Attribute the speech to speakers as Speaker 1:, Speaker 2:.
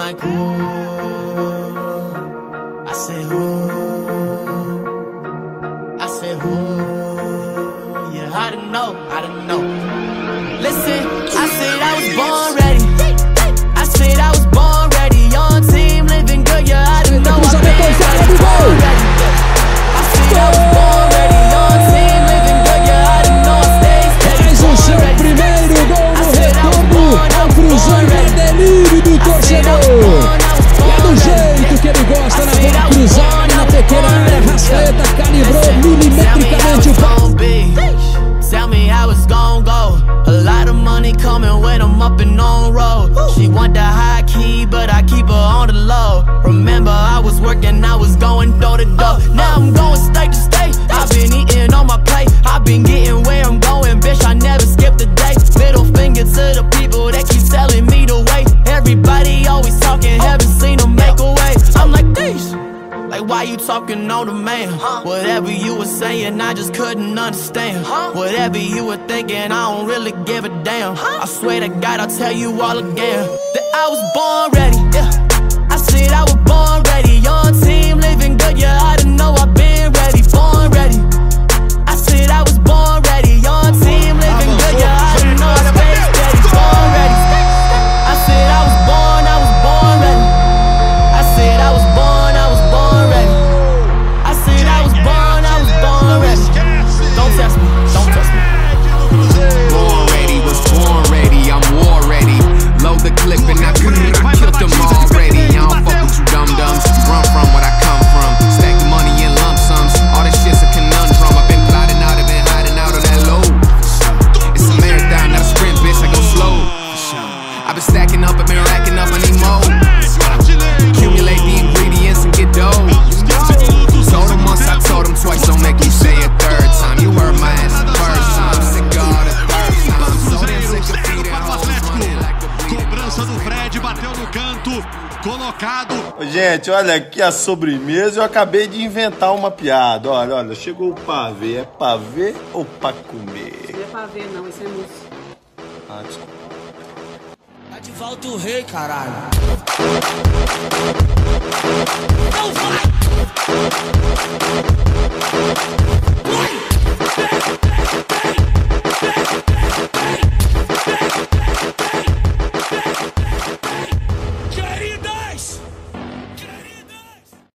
Speaker 1: like, ooh. I said, ooh. I said, ooh. Yeah, I didn't know, I didn't know. Listen, I said I was born ready. I said I was born ready. Young team living good, yeah, I didn't know. I said I was born ready. Young team living good, yeah, I didn't know. I stayed steady.
Speaker 2: Faz o seu primeiro gol no retorno ao Cruzão, é delírio do torcedor. E é do jeito que ele gosta, na bola cruzada, na pequena área. Rascaeta calibrou milimetricamente o passe.
Speaker 1: Tell me how it's gon' go. A lot of money coming when I'm up and on road. She want the high key, but I keep her on the low. Remember, I was working, I was going door to door. Now I'm going state to state. I've been eating on my plate. I've been getting where I'm going, bitch. I never skipped a day. Middle finger to the people that keep telling me the way. Everybody always talking, haven't seen them make a way. I'm like, this. Like, why you talking on the man? Whatever you were saying, I just couldn't understand. Whatever you were thinking, I don't really give a damn. I swear to God, I'll tell you all again that I was born ready, yeah. I said I was born ready. Young team living good, yeah, I didn't know I've been ready. Born ready. I said I was born ready. Young team living good, yeah, I didn't know I stayed steady. Born ready. I said I was born ready. I said I was born ready. I said I was born ready. Don't test me, don't test me.
Speaker 3: Born ready, was born ready, I'm war ready. Load the clip and I killed them already. I don't fuck with you dum-dums, run from what I come from. Stack the money in lump sums, all this shit's a conundrum. I've been plotting out, I've been hiding out on that load. It's a marathon, not a sprint, bitch, I go slow. I've been stacking up, I've been racking up, I need more. Accumulate the ingredients and get dough. Told him once, I told him twice, don't make me say a third time. You heard my ass the first time, sick of all the third time. So damn sick of beating hoes running like the beat.
Speaker 4: Cobrança do Fred, bateu no canto, colocado.
Speaker 5: Gente, olha aqui a sobremesa. Eu acabei de inventar uma piada. Olha, olha, chegou o pavê. É pavê ou pra comer?
Speaker 6: Não é pavê não, isso é mousse.
Speaker 5: Ah, desculpa.
Speaker 1: Tá de volta o rei, caralho. Não vai!